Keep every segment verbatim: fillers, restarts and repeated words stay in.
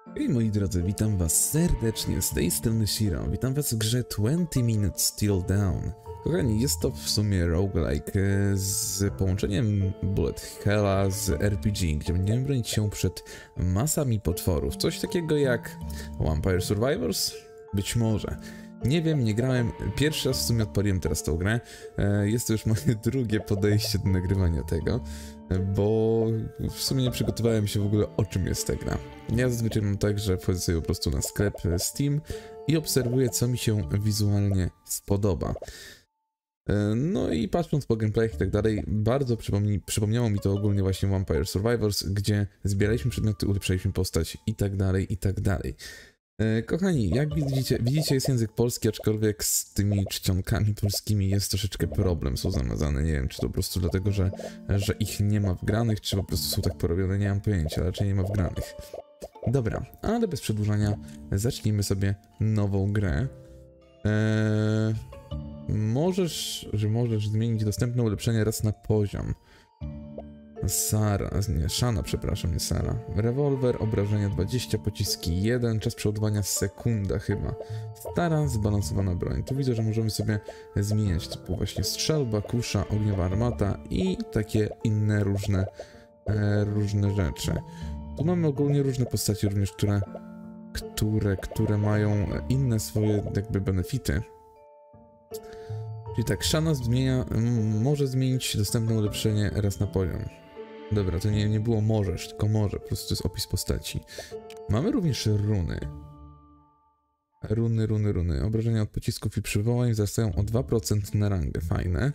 Hej moi drodzy, witam was serdecznie, z tej strony Shiro. Witam was w grze twenty minutes Till Dawn. Kochani, jest to w sumie roguelike z połączeniem bullet hella z R P G, gdzie będziemy bronić się przed masami potworów. Coś takiego jak Vampire Survivors? Być może. Nie wiem, nie grałem. Pierwszy raz w sumie odpaliłem teraz tą grę. Jest to już moje drugie podejście do nagrywania tego, bo w sumie nie przygotowałem się w ogóle, o czym jest ta gra. Ja zazwyczaj mam tak, że wchodzę sobie po prostu na sklep Steam i obserwuję, co mi się wizualnie spodoba. No i patrząc po gameplayach i tak dalej, bardzo przypomni przypomniało mi to ogólnie właśnie Vampire Survivors, gdzie zbieraliśmy przedmioty, ulepszaliśmy postać i tak dalej, i tak dalej. Kochani, jak widzicie, widzicie jest język polski, aczkolwiek z tymi czcionkami polskimi jest troszeczkę problem, są zamazane. Nie wiem, czy to po prostu dlatego, że, że ich nie ma wgranych, czy po prostu są tak porobione, nie mam pojęcia, raczej nie ma wgranych. Dobra, ale bez przedłużania zacznijmy sobie nową grę. Eee, możesz, że możesz zmienić dostępne ulepszenie raz na poziom. Sara, nie, Shana, przepraszam, nie Sara. Rewolwer, obrażenia dwadzieścia, pociski jeden, czas przeładowania sekunda chyba. Stara, zbalansowana broń. Tu widzę, że możemy sobie zmieniać typu właśnie strzelba, kusza, ogniowa armata i takie inne różne, e, różne rzeczy. Tu mamy ogólnie różne postacie również, które, które, które mają inne swoje jakby benefity. Czyli tak, Shana zmienia, może zmienić dostępne ulepszenie raz na poziom. Dobra, to nie, nie było możesz, tylko może, po prostu to jest opis postaci. Mamy również runy. Runy, runy, runy. Obrażenia od pocisków i przywołań wzrastają o dwa procent na rangę, fajne.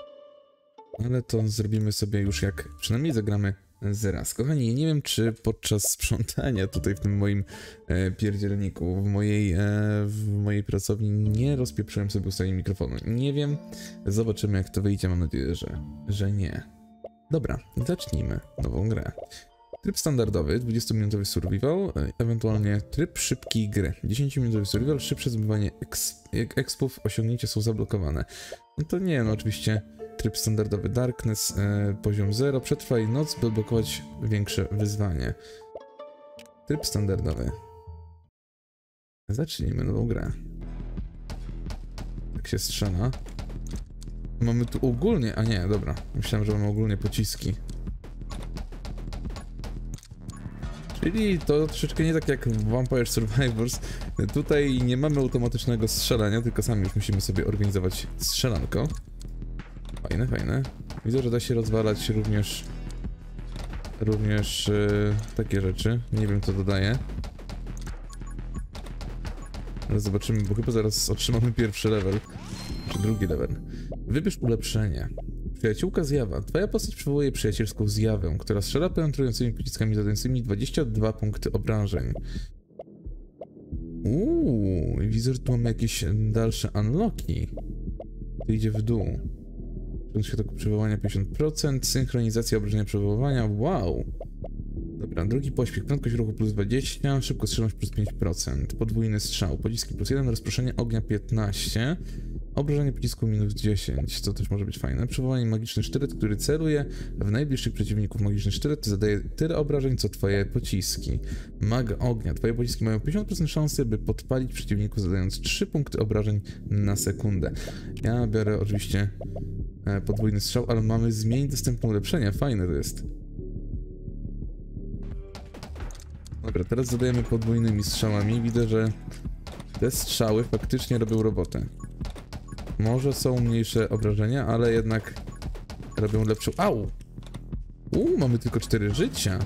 Ale to zrobimy sobie już jak, przynajmniej zagramy zaraz. Kochani, nie wiem, czy podczas sprzątania tutaj w tym moim e, pierdzielniku, w mojej, e, w mojej pracowni nie rozpieprzyłem sobie ustawienia mikrofonu. Nie wiem, zobaczymy jak to wyjdzie, mam nadzieję, że, że nie. Dobra, zacznijmy nową grę. Tryb standardowy, dwudziestominutowy survival, ewentualnie tryb szybkiej gry. dziesięciominutowy survival, szybsze zdobywanie expów, osiągnięcia są zablokowane. No to nie, no oczywiście tryb standardowy Darkness, e, poziom zero, przetrwaj noc, by odblokować większe wyzwanie. Tryb standardowy. Zacznijmy nową grę. Jak się strzela. Mamy tu ogólnie, a nie, dobra, myślałem, że mamy ogólnie pociski. Czyli to troszeczkę nie tak jak w Vampire Survivors. Tutaj nie mamy automatycznego strzelania, tylko sami już musimy sobie organizować strzelanko. Fajne, fajne. Widzę, że da się rozwalać również również yy, takie rzeczy. Nie wiem, co dodaje. Ale zobaczymy, bo chyba zaraz otrzymamy pierwszy level. Czy drugi level. Wybierz ulepszenie. Przyjaciółka zjawa. Twoja postać przywołuje przyjacielską zjawę, która strzela penetrującymi pociskami zadającymi dwadzieścia dwa punkty obrażeń. Uuu, widzę, że tu mamy jakieś dalsze unlocki. To idzie w dół. Światło przywołania pięćdziesiąt procent, synchronizacja obrażenia przywoływania, wow! Dobra, drugi pośpiech, prędkość ruchu plus dwadzieścia, szybkostrzelność plus pięć procent, podwójny strzał, pociski plus jeden, rozproszenie ognia piętnaście, obrażenie pocisku minus dziesięć, co też może być fajne. Przywołanie magiczny sztylet, który celuje w najbliższych przeciwników. Magiczny sztylet zadaje tyle obrażeń, co twoje pociski. Mag ognia, twoje pociski mają pięćdziesiąt procent szansy, by podpalić przeciwników, zadając trzy punkty obrażeń na sekundę. Ja biorę oczywiście e, podwójny strzał, ale mamy zmienić dostępne ulepszenia, fajne to jest. Dobra, teraz zadajemy podwójnymi strzałami. Widzę, że te strzały faktycznie robią robotę. Może są mniejsze obrażenia, ale jednak robią lepszą... Au! Uuu, mamy tylko cztery życia.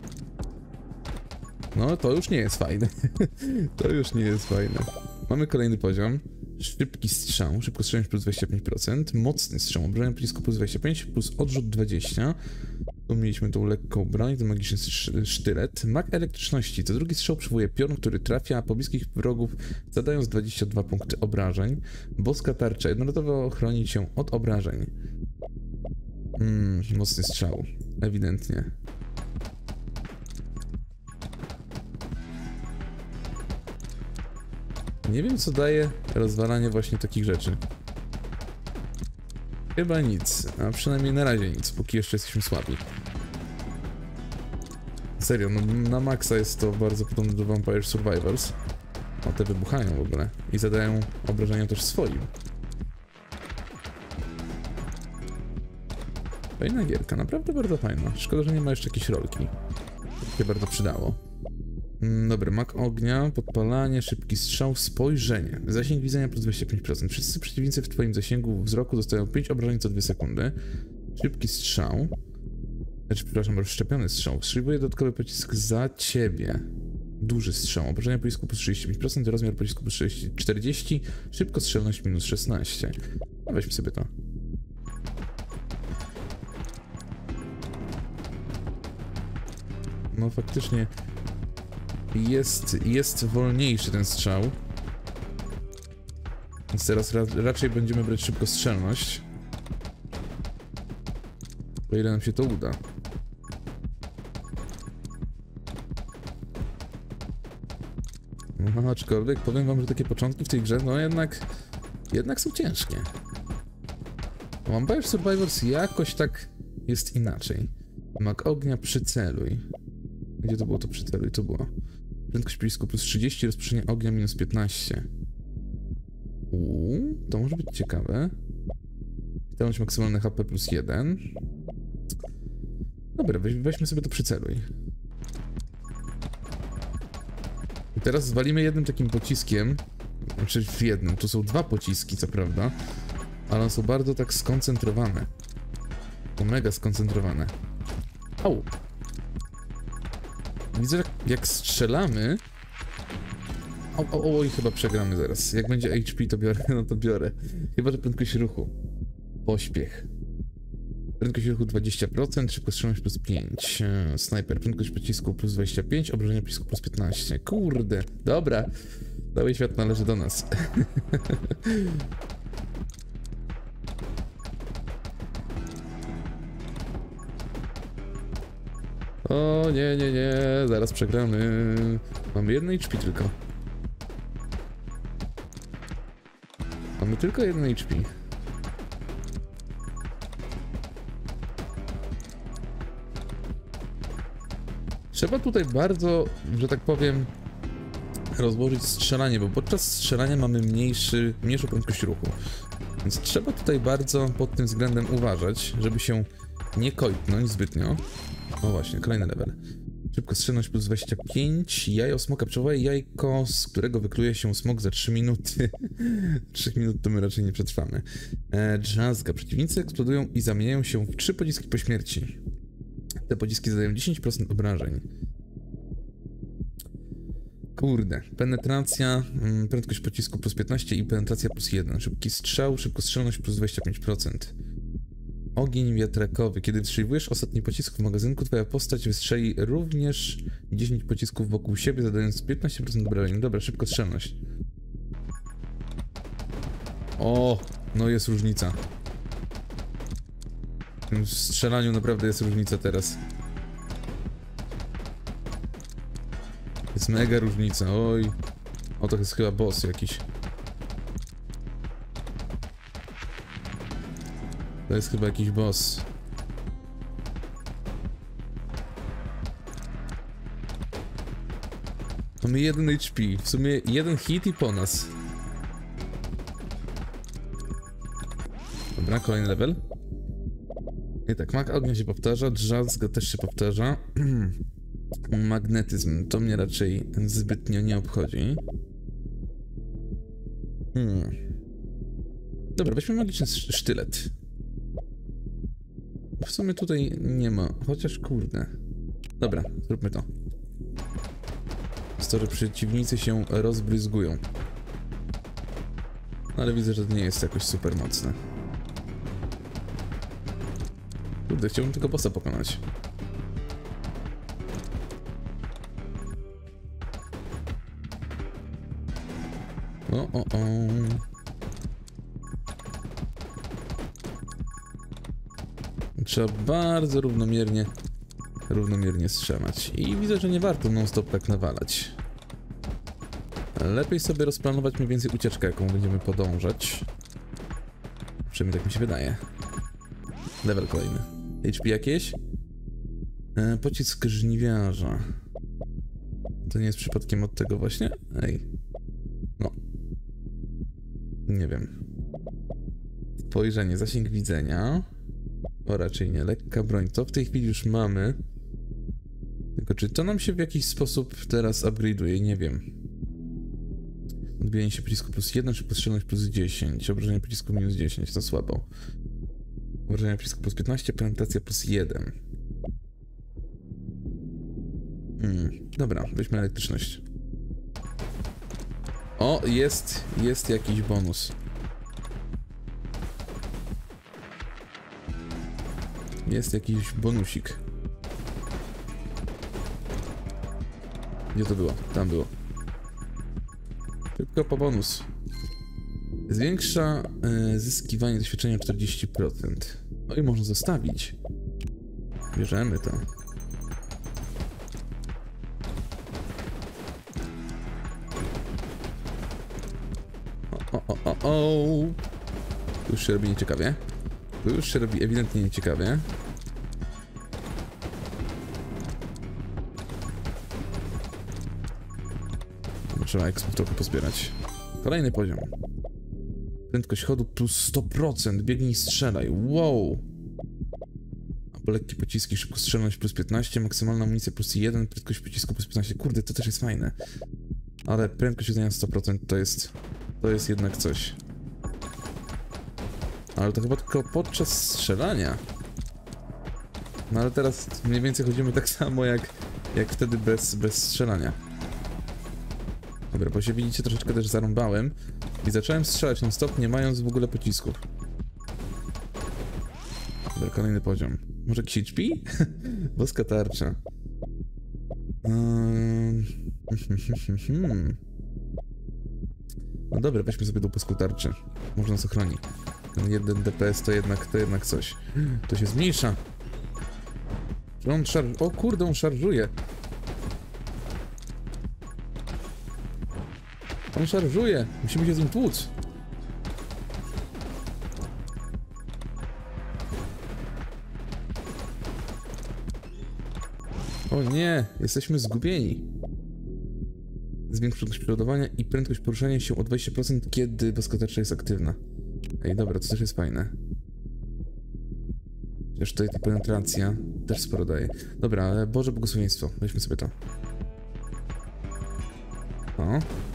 No, to już nie jest fajne. To już nie jest fajne. Mamy kolejny poziom. Szybki strzał, szybkostrzelność plus dwadzieścia pięć procent, mocny strzał, obrażenia pocisku plus dwadzieścia pięć, plus odrzut dwadzieścia. Tu mieliśmy tą lekką broń, to magiczny sztylet. Mag elektryczności, co drugi strzał przywołuje piorun, który trafia pobliskich wrogów, zadając dwadzieścia dwa punkty obrażeń. Boska tarcza, jednorazowo chroni cię od obrażeń. Hmm, mocny strzał, ewidentnie. Nie wiem, co daje rozwalanie właśnie takich rzeczy. Chyba nic, a przynajmniej na razie nic, póki jeszcze jesteśmy słabi. Serio, no na maksa jest to bardzo podobne do Vampire Survivors. O, te wybuchają w ogóle i zadają obrażenia też swoim. Fajna gierka, naprawdę bardzo fajna. Szkoda, że nie ma jeszcze jakiejś rolki. To się bardzo przydało. Dobry, mak ognia, podpalanie, szybki strzał, spojrzenie. Zasięg widzenia plus dwadzieścia pięć procent. Wszyscy przeciwnicy w twoim zasięgu wzroku dostają pięć obrażeń co dwie sekundy. Szybki strzał. Znaczy, przepraszam, rozszczepiony strzał. Wstrzymuje dodatkowy pocisk za ciebie. Duży strzał. Obrażenia pocisku plus trzydzieści pięć procent, rozmiar pocisku plus czterdzieści, szybkostrzelność minus szesnaście. No weźmy sobie to. No faktycznie jest, jest wolniejszy ten strzał. Więc teraz ra raczej będziemy brać szybkostrzelność. O ile nam się to uda. No, aczkolwiek powiem wam, że takie początki w tej grze, no jednak, jednak są ciężkie. Vampire Survivors jakoś tak jest inaczej. Mak ognia, przyceluj. Gdzie to było to przyceluj? To było. Prędkość pocisku plus trzydzieści, rozproszenie ognia minus piętnaście. Uuu, to może być ciekawe. Witalność maksymalne H P plus jeden. Dobra, weź, weźmy sobie to przyceluj. I teraz zwalimy jednym takim pociskiem. Znaczy w jednym, tu są dwa pociski, co prawda. Ale one są bardzo tak skoncentrowane. To mega skoncentrowane. Au! Widzę, że jak strzelamy... O, o, o, i chyba przegramy zaraz. Jak będzie H P, to biorę, no to biorę. Chyba, że prędkość ruchu. Pośpiech. Prędkość ruchu dwadzieścia procent, szybkostrzelność plus pięć. Snajper, prędkość pocisku plus dwadzieścia pięć, obrażenia pocisku plus piętnaście. Kurde, dobra. Cały świat należy do nas. O nie, nie, nie, zaraz przegramy. Mamy jedno H P tylko. Mamy tylko jedno H P. Trzeba tutaj bardzo, że tak powiem, rozłożyć strzelanie, bo podczas strzelania mamy mniejszy, mniejszą prędkość ruchu. Więc trzeba tutaj bardzo pod tym względem uważać, żeby się nie kojtnąć zbytnio. O właśnie, kolejny level. Szybkostrzelność plus dwadzieścia pięć, jajo smoka pszczoła, jajko, z którego wykluje się smok za trzy minuty. trzy minuty to my raczej nie przetrwamy. E, drzazga. Przeciwnicy eksplodują i zamieniają się w trzy pociski po śmierci. Te pociski zadają dziesięć procent obrażeń. Kurde. Penetracja, mm, prędkość pocisku plus piętnaście i penetracja plus jeden. Szybki strzał, szybkostrzelność plus dwadzieścia pięć procent. Ogień wiatrakowy. Kiedy wystrzeliwujesz ostatni pocisk w magazynku, twoja postać wystrzeli również dziesięć pocisków wokół siebie, zadając piętnaście procent obrażeń. Dobra, szybkostrzelność. O, no jest różnica. W strzelaniu naprawdę jest różnica teraz. Jest mega różnica, oj. O, to jest chyba boss jakiś. To jest chyba jakiś boss. Mamy jeden H P. W sumie jeden hit i po nas. Dobra, kolejny level. I tak, mak ognia się powtarza, drzazga też się powtarza. Magnetyzm, to mnie raczej zbytnio nie obchodzi. Hmm. Dobra, weźmy magiczny sztylet. W sumie tutaj nie ma, chociaż kurde. Dobra, zróbmy to. To, że przeciwnicy się rozbryzgują. Ale widzę, że to nie jest jakoś super mocne. Kurde, chciałbym tylko bossa pokonać. O, o, o. Trzeba bardzo równomiernie, równomiernie strzelać. I widzę, że nie warto non-stop tak nawalać. Lepiej sobie rozplanować mniej więcej ucieczkę, jaką będziemy podążać. Przynajmniej tak mi się wydaje. Level kolejny. H P jakieś? E, pocisk żniwiarza. To nie jest przypadkiem od tego właśnie? Ej. No. Nie wiem. Spojrzenie, zasięg widzenia. O, raczej nie. Lekka broń. To w tej chwili już mamy. Tylko czy to nam się w jakiś sposób teraz upgrade'uje? Nie wiem. Odbijanie się pocisku plus jeden, czy postrzelność plus dziesięć. Obrażenie pocisku minus dziesięć. To słabo. Obrażenie pocisku plus piętnaście, penetracja plus jeden. Hmm. Dobra, weźmy elektryczność. O, jest, jest jakiś bonus. Jest jakiś bonusik. Gdzie to było? Tam było. Tylko po bonus. Zwiększa y, zyskiwanie doświadczenia o czterdzieści procent. No i można zostawić. Bierzemy to. O, o, o, o, o. Tu już się robi nieciekawie. Tu już się robi ewidentnie nieciekawie. Trzeba ekspów trochę pozbierać. Kolejny poziom. Prędkość chodu plus sto procent. Biegnij i strzelaj. Wow! Albo lekkie pociski, szybkostrzelność plus piętnaście, maksymalna amunicja plus jeden, prędkość pocisku plus piętnaście. Kurde, to też jest fajne. Ale prędkość uderzenia sto procent to jest... To jest jednak coś. Ale to chyba tylko podczas strzelania. No ale teraz mniej więcej chodzimy tak samo jak, jak wtedy bez, bez strzelania. Dobra, bo się widzicie, troszeczkę też zarąbałem i zacząłem strzelać non stop, nie mając w ogóle pocisków. Dobra, kolejny poziom. Może jakiś H P? Boska tarcza. Um... No dobra, weźmy sobie tą boską tarczę. Może nas ochroni. Ten jeden D P S to jednak, to jednak coś. To się zmniejsza. Czy on szarżuje? O kurde, on szarżuje. On szarżuje. Musimy się z nim tłuc. O nie, jesteśmy zgubieni. Zwiększa prędkość przeładowania i prędkość poruszania się o dwadzieścia procent, kiedy boska tarcza jest aktywna. Ej, dobra, to też jest fajne. Chociaż tutaj ta penetracja też sporo daje. Dobra, ale Boże błogosławieństwo. Weźmy sobie to. O.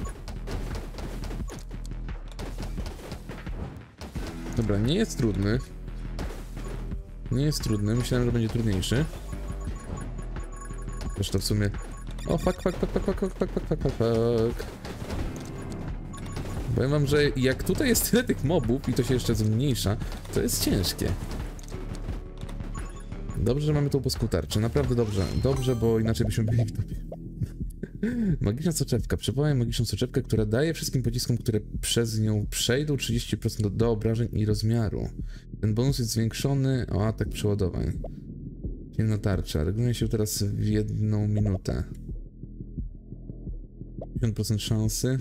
Dobra, nie jest trudny. Nie jest trudny, myślałem, że będzie trudniejszy. Zresztą w sumie... O, fuck, fuck, fuck, fuck, fuck, fuck, fuck, fuck, fuck, fuck. Powiem wam, że jak tutaj jest tyle tych mobów i to się jeszcze zmniejsza, to jest ciężkie. Dobrze, że mamy tą boską tarczę, naprawdę dobrze. Dobrze, bo inaczej byśmy byli w topie. Magiczna soczewka. Przywołaj magiczną soczewkę, która daje wszystkim pociskom, które przez nią przejdą, trzydzieści procent do, do obrażeń i rozmiaru. Ten bonus jest zwiększony o atak przeładowań. Ciemna tarcza. Reguluje się teraz w jedną minutę. pięćdziesiąt procent szansy.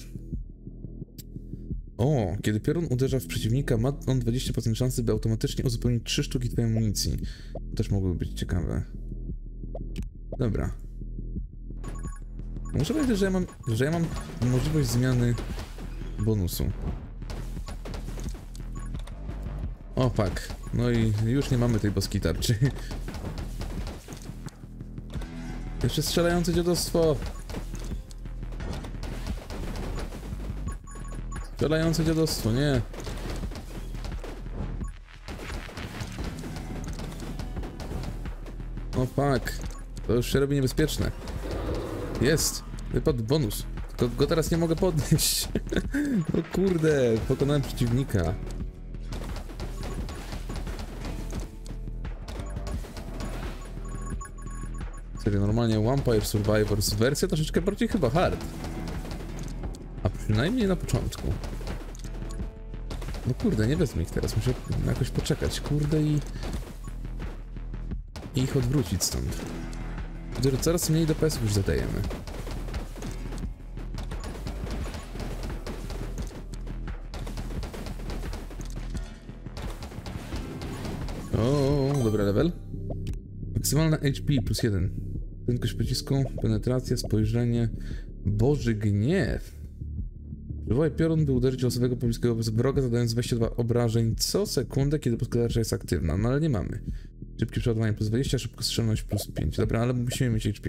O, kiedy piorun uderza w przeciwnika, ma on dwadzieścia procent szansy, by automatycznie uzupełnić trzy sztuki twojej amunicji. To też mogłoby być ciekawe. Dobra. Muszę powiedzieć, że ja mam, że ja mam możliwość zmiany bonusu. O, fuck. No i już nie mamy tej boskiej tarczy. Jeszcze strzelające dziadostwo. Strzelające dziadostwo, nie. O, fuck. To już się robi niebezpieczne. Jest. Wypadł bonus. Tylko go teraz nie mogę podnieść. No kurde, pokonałem przeciwnika. Serio, normalnie Vampire Survivors wersja troszeczkę bardziej chyba hard. A przynajmniej na początku. No kurde, nie wezmę ich teraz, muszę jakoś poczekać, kurde i... I ich odwrócić stąd. Które coraz mniej D P S-ów już zadajemy. O, dobry level. Maksymalna H P plus jeden. Prędkość pocisku, penetracja, spojrzenie. Boży gniew. Przywołaj piorun, by uderzyć losowego pobliskiego wroga, zadając dwadzieścia dwa obrażeń co sekundę, kiedy podkładacza tarcza jest aktywna. No ale nie mamy. Szybkie przeładowanie plus dwadzieścia, szybkostrzelność plus pięć. Dobra, ale musimy mieć H P.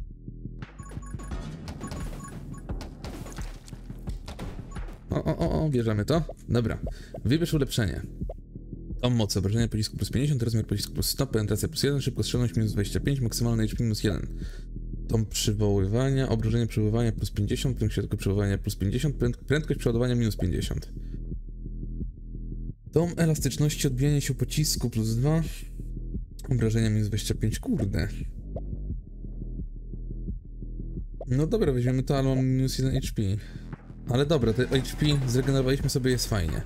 O, o, o, o, bierzemy to. Dobra. Wybierz ulepszenie. Tom mocy, obrażenia pocisku plus pięćdziesiąt, rozmiar pocisku plus sto, penetracja plus jeden, szybkostrzelność minus dwadzieścia pięć, maksymalne H P minus jeden. Tom przywoływania, obrażenie przywoływania plus pięćdziesiąt, prędkość przywoływania plus pięćdziesiąt, prędkość przeładowania minus pięćdziesiąt. Tom elastyczności, odbijanie się pocisku plus dwa, obrażenia minus dwadzieścia pięć, kurde. No dobra, weźmiemy to, ale mam minus jeden H P. Ale dobra, te H P zregenerowaliśmy sobie, jest fajnie.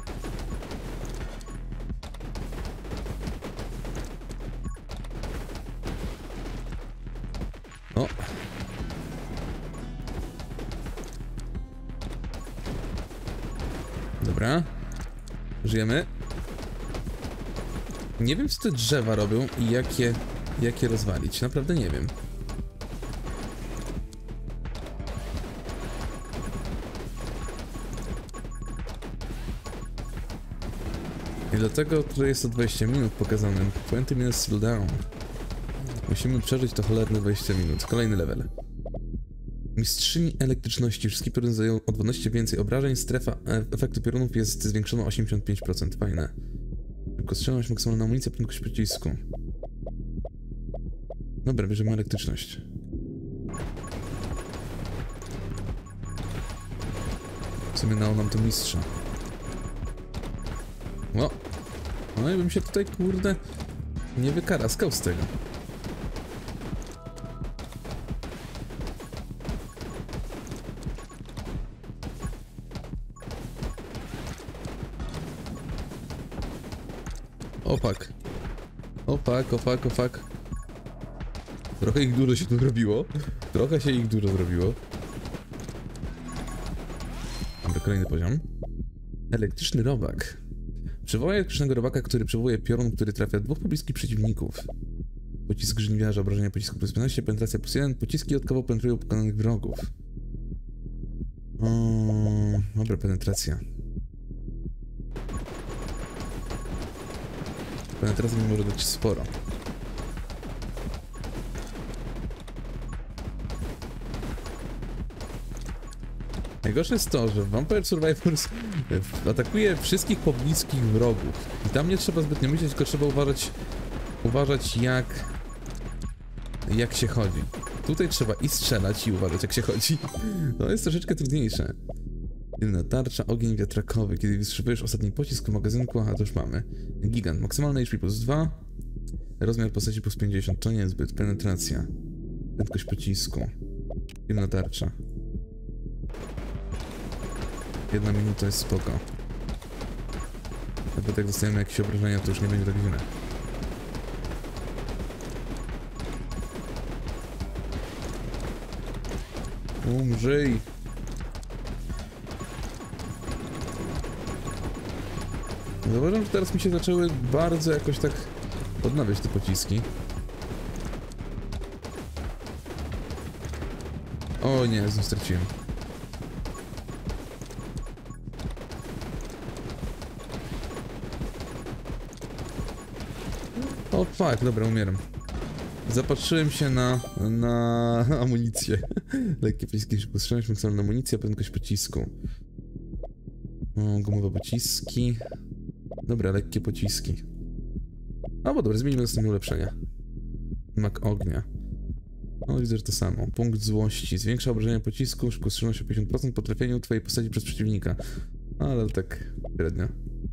O. Dobra. Żyjemy. Nie wiem, co te drzewa robią i jak je, jak je rozwalić. Naprawdę nie wiem. I dlatego tutaj jest to dwadzieścia minut pokazane. dwadzieścia minutes still down. Musimy przeżyć to cholerne dwadzieścia minut. Kolejny level. Mistrzyni elektryczności. Wszystkie pioruny zadają o dwanaście więcej obrażeń. Strefa efektu piorunów jest zwiększona o osiemdziesiąt pięć procent. Fajne. Tylko strzelność, maksymalna amunicja, prędkość pocisku. Dobra, bierzemy elektryczność. W sumie dał nam to mistrza. O! No i bym się tutaj, kurde, nie wykaraskał z tego. Opak. Opak, opak, opak. Trochę ich dużo się tu zrobiło. Trochę się ich dużo zrobiło. Dobra, kolejny poziom. Elektryczny robak. Przywołaj elektrycznego robaka, który przywołuje piorun, który trafia dwóch pobliskich przeciwników. Pocisk żniwiarza, obrażenia pocisku plus piętnaście, penetracja plus jeden. Pociski dodatkowo penetrują pokonanych wrogów. O, dobra, penetracja. Penetracja mi może dać sporo. Najgorsze jest to, że Vampire Survivors atakuje wszystkich pobliskich wrogów. I tam nie trzeba zbytnio myśleć, tylko trzeba uważać, uważać jak, jak się chodzi. Tutaj trzeba i strzelać, i uważać jak się chodzi. To jest troszeczkę trudniejsze. Jedna tarcza, ogień wiatrakowy. Kiedy wystrzeliwujesz ostatni pocisk w magazynku, a to już mamy. Gigant, maksymalny H P plus dwa. Rozmiar postaci plus pięćdziesiąt, to niezbyt. Penetracja. Prędkość pocisku. Jedna tarcza. Jedna minuta jest spoko. Nawet jak dostajemy jakieś obrażenia, to już nie będzie tak źle. Umrzyj! Zauważam, że teraz mi się zaczęły bardzo jakoś tak odnawiać te pociski. O nie, znów straciłem. O fuck, dobra, umieram. Zapatrzyłem się na, na amunicję. Lekkie pociski, szybkostrzelność, maksymalna amunicja, prędkość pocisku. O, gumowe pociski. Dobra, lekkie pociski. A bo dobra, zmienimy następne ulepszenia. Mak ognia. No widzę, że to samo. Punkt złości. Zwiększa obrażenia pocisku, szybkostrzelność o pięćdziesiąt procent po trafieniu twojej postaci przez przeciwnika. Ale tak średnio.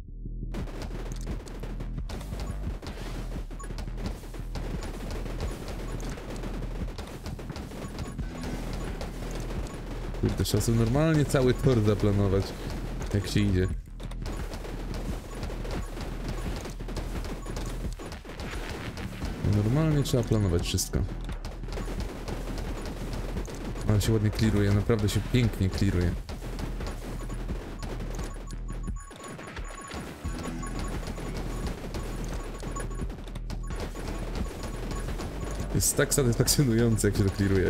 Kurde, trzeba sobie normalnie cały tor zaplanować, jak się idzie. Normalnie trzeba planować wszystko. Ale się ładnie clearuje, naprawdę się pięknie clearuje. Jest tak satysfakcjonujące, jak się to clearuje.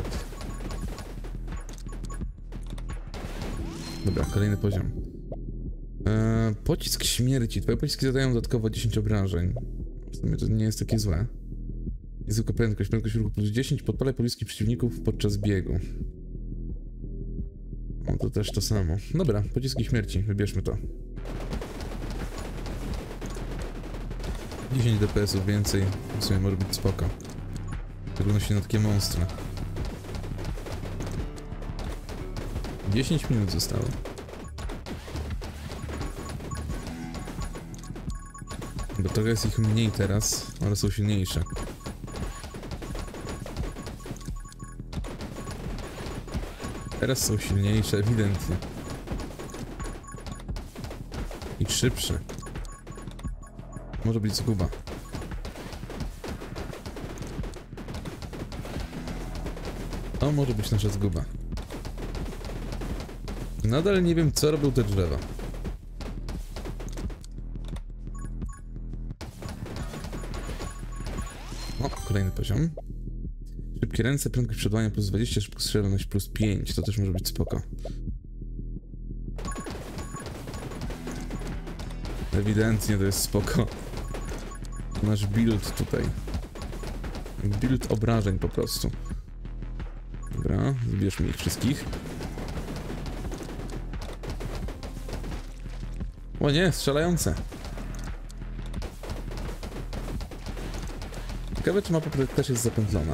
Dobra, kolejny poziom. Eee, pocisk śmierci. Twoje pociski zadają dodatkowo dziesięć obrażeń. W sumie to nie jest takie złe. Niezwykła prędkość. Prędkość ruchu plus dziesięć. Podpalaj pobliskich przeciwników podczas biegu. No to też to samo. Dobra, pociski śmierci. Wybierzmy to. dziesięć D P S-ów więcej. W sumie może być spoko. Trudno się na takie monstra. dziesięć minut zostało. Bo trochę jest ich mniej teraz, ale są silniejsze. Teraz są silniejsze, ewidentnie. I szybsze. Może być zguba. To może być nasza zguba. Nadal nie wiem, co robią te drzewa. O, kolejny poziom. Szybkie ręce, prędkość przeładowania plus dwadzieścia, szybkość strzelność plus pięć. To też może być spoko. Ewidentnie to jest spoko. Nasz build tutaj. Build obrażeń po prostu. Dobra, zbierzmy ich wszystkich. O nie, strzelające. Ciekawe, czy mapa też jest zapętlona.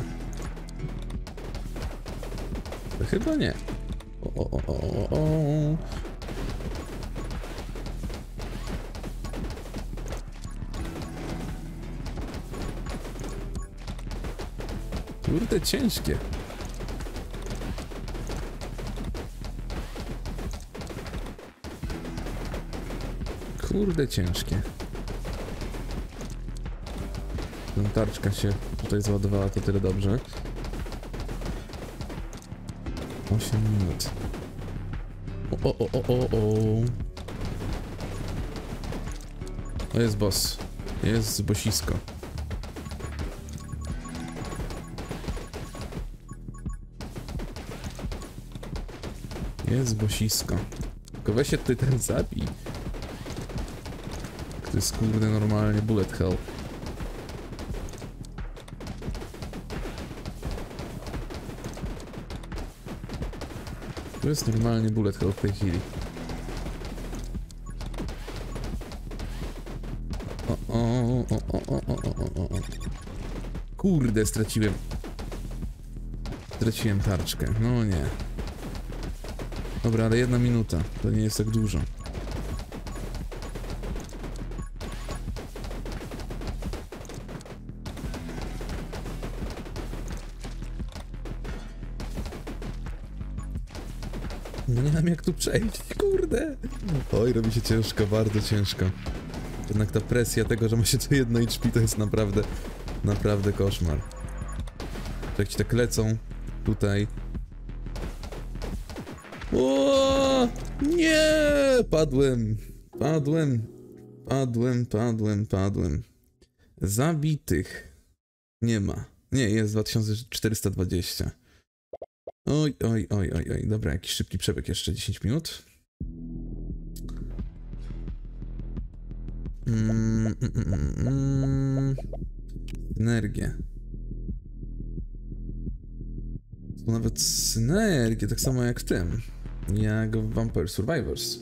To chyba nie. O, o, o, o, o. Kurde, ciężkie. Kurde, ciężkie. Tarczka się tutaj załadowała, to tyle dobrze. osiem minut. O, o, o, o, o. O, jest boss. Jest bossisko. Jest bossisko. Tylko weź się tutaj ten zabij. To jest kurde normalnie bullet hell. To jest normalnie bullet hell w tej chwili. O, o, o, o, o, o, o, o. Kurde, straciłem. Straciłem tarczkę, no nie. Dobra, ale jedna minuta, to nie jest tak dużo. No nie wiem, jak tu przejść, kurde. Oj, robi się ciężko, bardzo ciężko. Jednak ta presja tego, że ma się to jedno H P, to jest naprawdę, naprawdę koszmar. Jak ci tak lecą, tutaj. O, nie! Padłem, padłem, padłem, padłem, padłem. Zabitych nie ma. Nie, jest dwa tysiące czterysta dwadzieścia. Oj, oj, oj, oj, oj. Dobra, jakiś szybki przebieg jeszcze, dziesięć minut. Mm, mm, mm, mm. Synergię. To nawet synergię, tak samo jak w tym. Jak w Vampire Survivors.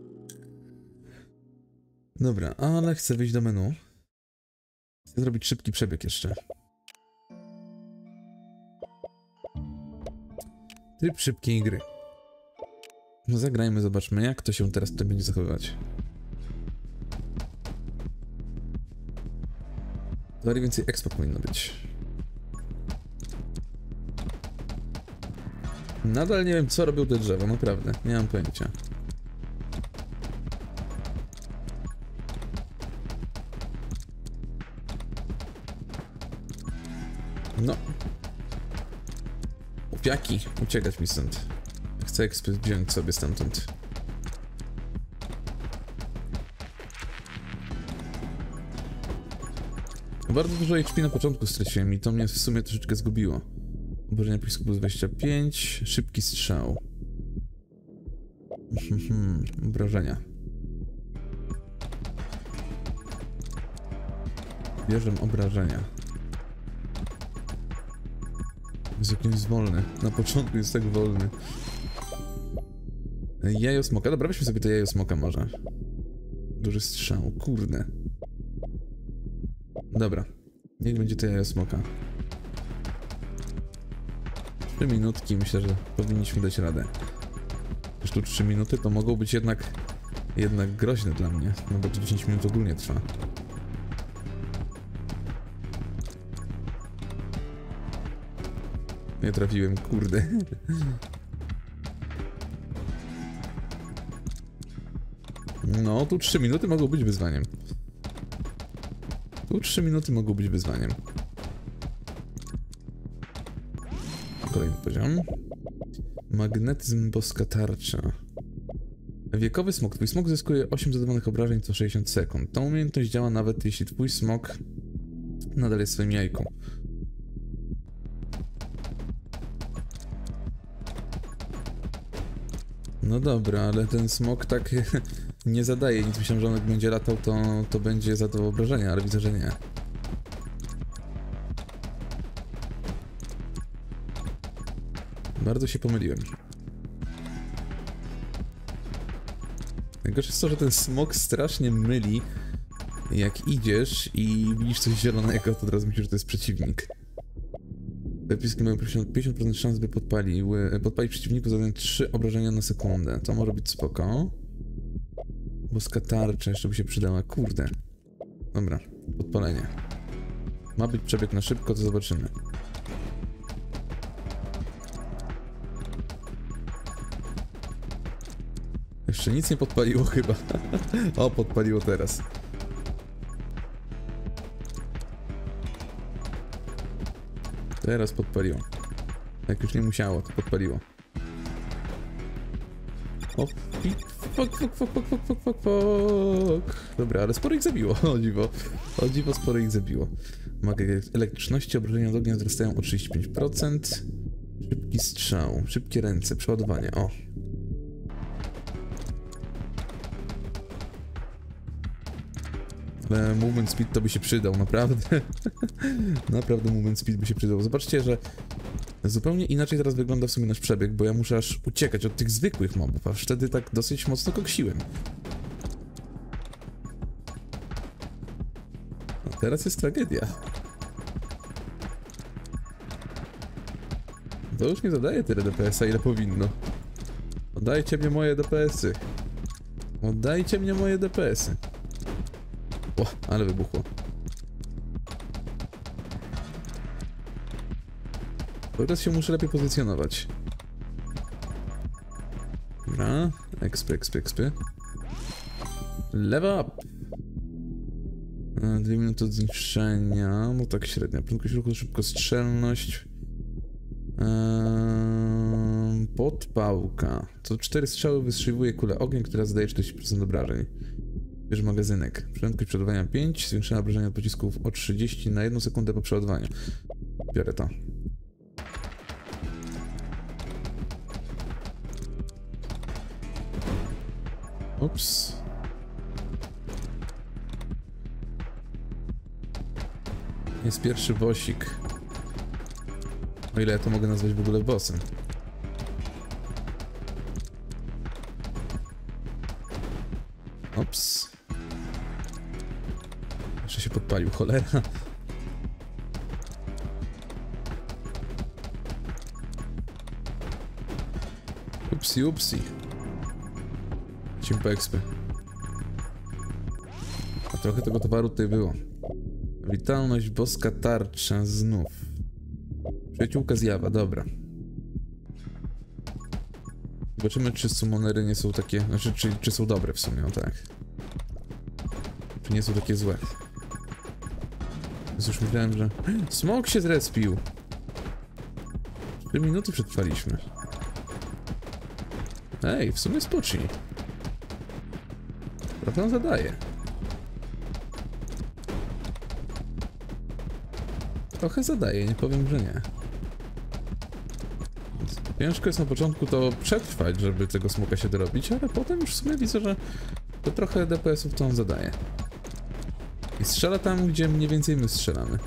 Dobra, ale chcę wyjść do menu. Chcę zrobić szybki przebieg jeszcze. Tryb szybkiej gry. No zagrajmy, zobaczmy, jak to się teraz tutaj będzie zachowywać. Dalej więcej expo powinno być. Nadal nie wiem, co robią te drzewa, naprawdę. Nie mam pojęcia. No. Upiaki, uciekać mi stąd. Chcę ekspert wziąć sobie stamtąd. Bardzo dużo H P na początku straciłem i to mnie w sumie troszeczkę zgubiło. Obrażenia pocisku plus dwadzieścia pięć, szybki strzał. Hmm, obrażenia. Bierzę obrażenia. Jest jakiś wolny. Na początku jest tak wolny. Jajo smoka. Dobra, weźmy sobie to jajo smoka może. Duży strzał. Kurde. Dobra. Niech będzie to jajo smoka. Trzy minutki. Myślę, że powinniśmy dać radę. Zresztą trzy minuty to mogą być jednak... Jednak groźne dla mnie. No bo to dziesięć minut ogólnie trwa. Nie trafiłem, kurde. No, tu trzy minuty mogą być wyzwaniem. Tu trzy minuty mogą być wyzwaniem. Kolejny poziom. Magnetyzm boska tarcza. Wiekowy smok. Twój smok zyskuje osiem zadawanych obrażeń co sześćdziesiąt sekund. Ta umiejętność działa nawet jeśli twój smok nadal jest w swoim jajku. No dobra, ale ten smok tak nie zadaje nic. Myślałem, że on jak będzie latał, to, to będzie zadawał obrażenia, ale widzę, że nie. Bardzo się pomyliłem. Najgorsze jest to, że ten smok strasznie myli. Jak idziesz i widzisz coś zielonego, to od razu myślisz, że to jest przeciwnik. Wypiski mają pięćdziesiąt procent szans, by podpaliły, podpalić przeciwniku zadając trzy obrażenia na sekundę. To może być spoko. Boska tarcza jeszcze by się przydała. Kurde. Dobra, podpalenie. Ma być przebieg na szybko, to zobaczymy. Jeszcze nic nie podpaliło chyba. O, podpaliło teraz. Teraz podpaliło. Jak już nie musiało, to podpaliło. O, fuck, fuck, fuck, fuck, fuck, fuck, fuck, fuck. Dobra, ale sporo ich zabiło, o dziwo. O dziwo, sporo ich zabiło. Magia elektryczności, obrażenia od ognia wzrastają o trzydzieści pięć procent. Szybki strzał, szybkie ręce, przeładowanie, o. Ale movement speed to by się przydał, naprawdę. Naprawdę movement speed by się przydał. Zobaczcie, że zupełnie inaczej teraz wygląda w sumie nasz przebieg, bo ja muszę aż uciekać od tych zwykłych mobów, a wtedy tak dosyć mocno koksiłem. A teraz jest tragedia. To już nie zadaje tyle D P S-a, ile powinno. Oddajcie mnie moje D P S-y. Oddajcie mnie moje D P S-y. O, ale wybuchło. Teraz się muszę lepiej pozycjonować. Dobra, expy, expy, expy. Level up! Dwie minuty od zniszczenia, no tak średnio. Prędkość ruchu, szybkostrzelność. Eee, podpałka. Co cztery strzały wystrzeliwuje kulę ognia, która zadaje czterdzieści procent obrażeń. Bierz magazynek. Prędkość przeładowania pięć, zwiększenie obrażenia od pocisków o trzydzieści na jedną sekundę po przeładowaniu. Biorę to. Ups. Jest pierwszy bossik. O ile ja to mogę nazwać w ogóle bossem. Ups. Jeszcze się podpalił, cholera. Upsi, upsi. Lecimy po expy. A trochę tego towaru tutaj było. Witalność, boska tarcza, znów. Przyjaciółka zjawa, dobra. Zobaczymy, czy summonery nie są takie... Znaczy, czy, czy są dobre w sumie, o tak. Czy nie są takie złe. Więc już myślałem, że... Smok się zrespił! cztery minuty przetrwaliśmy. Ej, w sumie spocznij. Prawda on zadaje. trochę zadaje, nie powiem, że nie. Ciężko jest na początku to przetrwać, żeby tego smoka się dorobić, ale potem już w sumie widzę, że to trochę D P S-ów to on zadaje. I strzela tam, gdzie mniej więcej my strzelamy.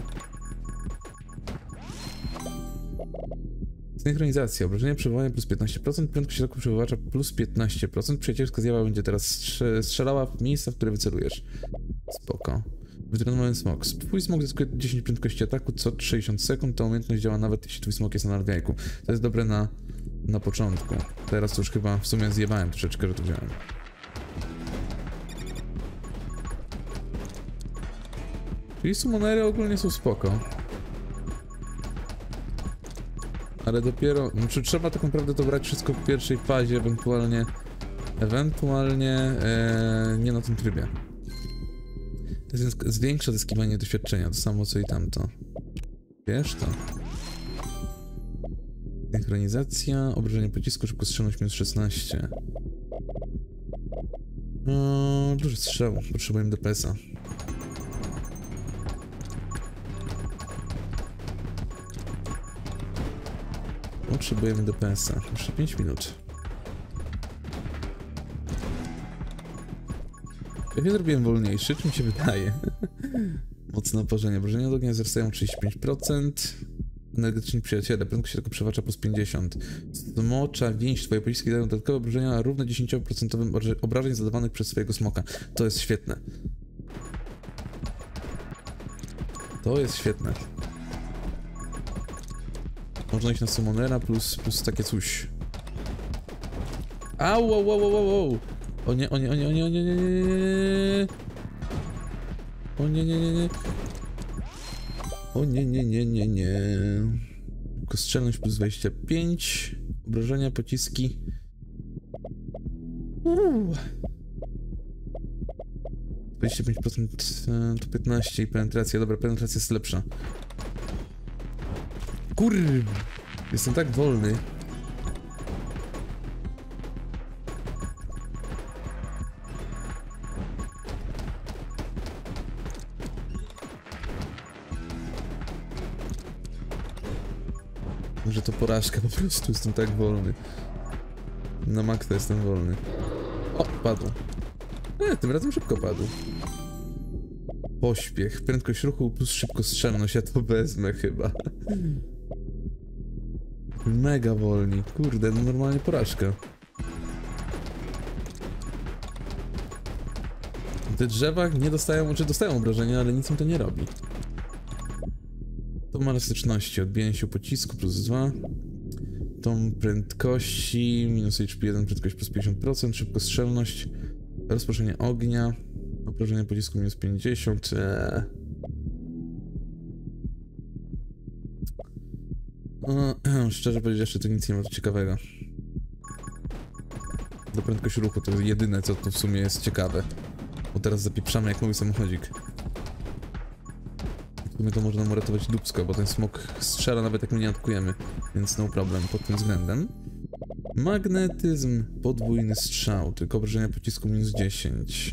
Synchronizacja. Obrażenie przywołania plus piętnaście procent, prędkość ataku przywołacza plus piętnaście procent. Przyjacielska zjawa będzie teraz strzelała w miejsca, w które wycelujesz. Spoko. Wytrenowany smok. Twój smok zyskuje dziesięć prędkości ataku co sześćdziesiąt sekund. Ta umiejętność działa nawet jeśli twój smok jest na wieku. To jest dobre na, na początku. Teraz to już chyba w sumie zjebałem troszeczkę, że to wziąłem. Czyli summonery ogólnie są spoko. Ale dopiero, znaczy trzeba tak naprawdę to brać wszystko w pierwszej fazie, ewentualnie, ewentualnie ee, nie na tym trybie. To zwiększa zyskiwanie doświadczenia, to samo co i tamto. Wiesz to? Synchronizacja, obrażenie pocisku, szybkostrzelność minus szesnaście. No, duży strzał, potrzebujemy D P S-a. Potrzebujemy D P S-a. Jeszcze pięć minut. Jak ja zrobiłem wolniejszy, czy mi się wydaje? Mocne oparzenie. Obrażenia od ognia wzrastają trzydzieści pięć procent. Energetyczni przyjaciele. Prędkość tylko przewacza plus pięćdziesiąt. Smocza więź. Twoje pociski dają dodatkowe obrażenia równe dziesięć procent obrażeń zadawanych przez swojego smoka. To jest świetne. To jest świetne. Można iść na summonera plus, plus takie coś. Au, au, au, au, au. O nie, o nie, o nie, o nie, o nie, nie, nie, nie. O nie, nie, nie, nie. O nie, nie, nie, nie, nie. Kostrzelność plus dwadzieścia pięć. Obrażenia, pociski. Uuu. dwadzieścia pięć procent to piętnaście i penetracja. Dobra, penetracja jest lepsza. Kur... Jestem tak wolny. Może to porażka, po prostu jestem tak wolny. Na maksa jestem wolny. O, padł. E, tym razem szybko padł. Pośpiech, prędkość ruchu plus szybkostrzelność, ja to wezmę chyba. Mega wolni, kurde, no normalnie porażka. Te drzewa nie dostają, czy dostają obrażenia, ale nic im to nie robi. To ma elastyczności, odbijanie się pocisku plus dwa. Tą prędkości, minus H P jeden, prędkość plus pięćdziesiąt procent, szybkostrzelność, rozproszenie ognia, obrażenie pocisku minus pięćdziesiąt. Eee. O, szczerze powiedzieć, jeszcze tu nic nie ma ciekawego. Do prędkość ruchu to jedyne, co tu w sumie jest ciekawe. Bo teraz zapieprzamy jak mały samochodzik. W sumie to można mu uratować dupsko, bo ten smok strzela nawet jak my nie atakujemy. Więc no problem pod tym względem. Magnetyzm, podwójny strzał, tylko obrażenia pocisku minus dziesięć.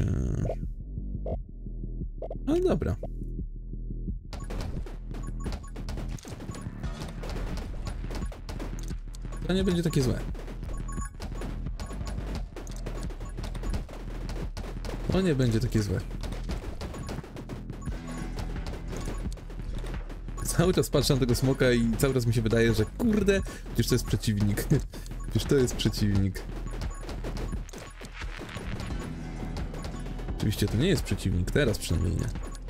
No dobra. To nie będzie takie złe. To nie będzie takie złe. Cały czas patrzę na tego smoka i cały czas mi się wydaje, że kurde, przecież to jest przeciwnik. Przecież to jest przeciwnik. Oczywiście to nie jest przeciwnik, teraz przynajmniej nie.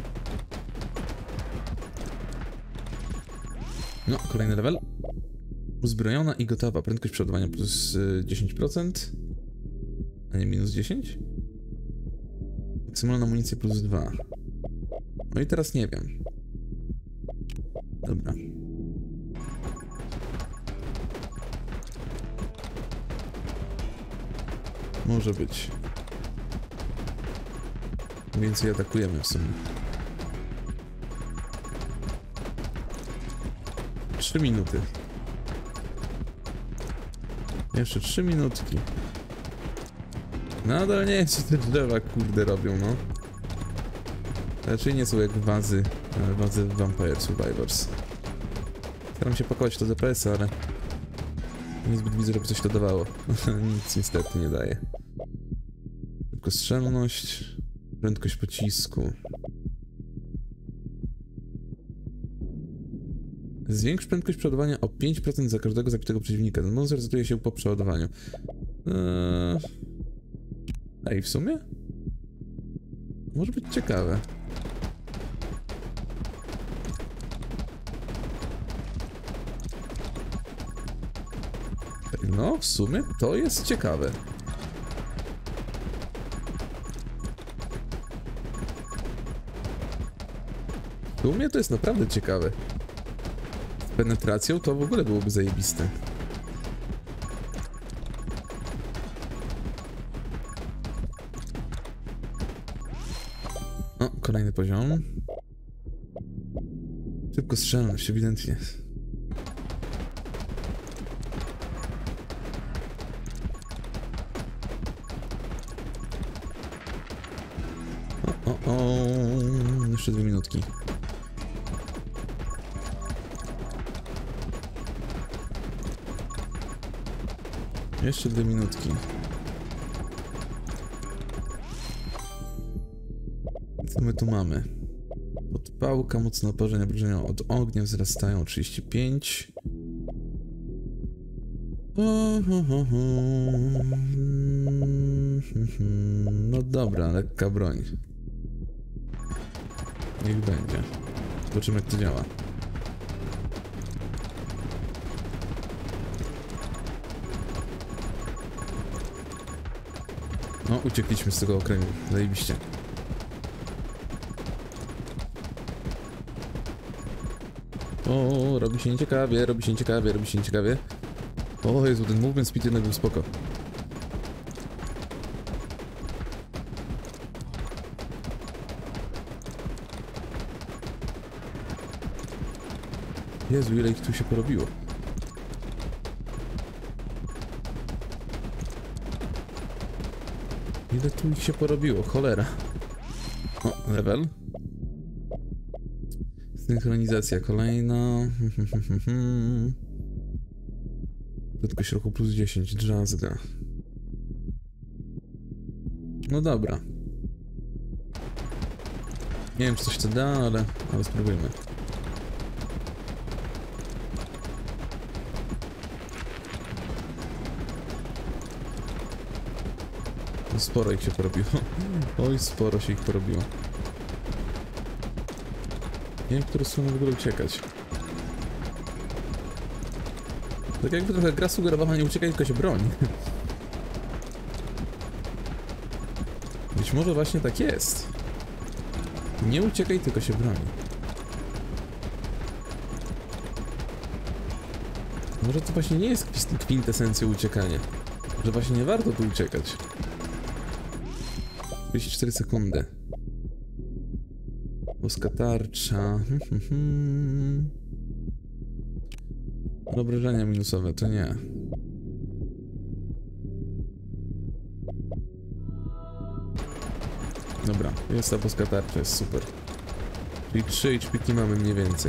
No, kolejny level. Uzbrojona i gotowa. Prędkość przeładowania plus dziesięć procent. A nie minus dziesięć? Maksymalna amunicja plus dwa. No i teraz nie wiem. Dobra. Może być. Więcej atakujemy w sumie. Trzy minuty. Jeszcze trzy minutki. Nadal nie wiem, co te drzewa kurde robią, no. Raczej nie są jak wazy, wazy Vampire Survivors. staram się pakować to D P S, ale niezbyt widzę, żeby coś to dawało. Nic niestety nie daje. Tylko strzelność, prędkość pocisku. Zwiększ prędkość przeładowania o pięć procent za każdego zabitego przeciwnika. Ten monster resetuje się po przeładowaniu. Eee... Ej, w sumie? Może być ciekawe. No, w sumie to jest ciekawe. W sumie to jest naprawdę ciekawe. Z penetracją to w ogóle byłoby zajebiste. O, kolejny poziom. Szybko strzelność, ewidentnie. O, o, o. Jeszcze dwie minutki. Jeszcze dwie minutki. Co my tu mamy? Podpałka, mocne oparzenia, obrażenia od ognia wzrastają o trzydzieści pięć. No dobra, lekka broń. Niech będzie. Zobaczymy, jak to działa. No, uciekliśmy z tego okręgu. Zajebiście. O, robi się nieciekawie, robi się nieciekawie, robi się nieciekawie. O Jezu, ten movement speed jednak był spoko. Jezu, ile ich tu się porobiło. Ile tu ich się porobiło, cholera. O, level. Synchronizacja kolejna. Prędkość ruchu plus dziesięć, drzazga. No dobra. Nie wiem, czy coś to da, ale, ale spróbujmy. Sporo ich się porobiło. Oj, sporo się ich porobiło. Nie wiem, w którą stronę w ogóle uciekać. Tak jakby trochę gra sugerowała, nie uciekaj, tylko się broń. Być może właśnie tak jest. Nie uciekaj, tylko się broń. Może to właśnie nie jest kwintesencja uciekania. Że właśnie nie warto tu uciekać. trzydzieści cztery sekundy. Boska tarcza. Obrażenia minusowe, to nie. Dobra, jest ta boska tarcza, jest super. Czyli trzy H P mamy mniej więcej.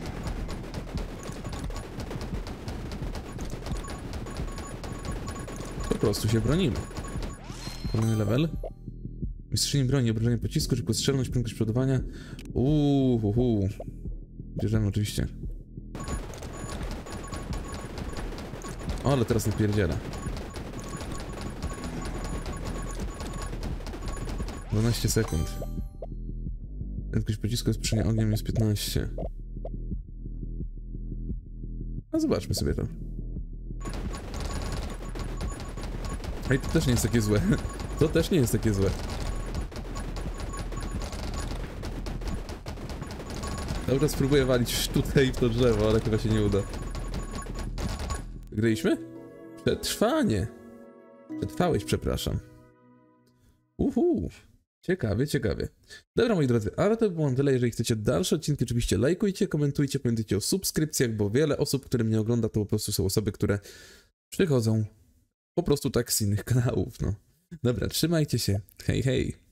Po prostu się bronimy. Kolejny level. Mistrzyni broni, obrażenie pocisku, szybko strzelność, prędkość przodowania. Uuu, hu, hu. Bierzemy oczywiście. O, ale teraz napierdziela. dwanaście sekund. Prędkość pocisku jest przy ogniem jest piętnaście. A zobaczmy sobie to. Ej, to też nie jest takie złe. To też nie jest takie złe. Dobra, spróbuję walić tutaj w to drzewo, ale chyba się nie uda. Wygraliśmy? Przetrwanie. Przetrwałeś, przepraszam. Uhu. Ciekawie, ciekawie. Dobra, moi drodzy, ale to by było tyle. Jeżeli chcecie dalsze odcinki, oczywiście lajkujcie, komentujcie, pamiętajcie o subskrypcjach, bo wiele osób, które mnie ogląda, to po prostu są osoby, które przychodzą po prostu tak z innych kanałów, no. Dobra, trzymajcie się. Hej, hej.